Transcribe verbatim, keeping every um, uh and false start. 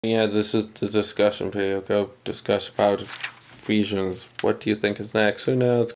Yeah, this is the discussion video. Go discuss about Ephesians. What do you think is next? Who knows?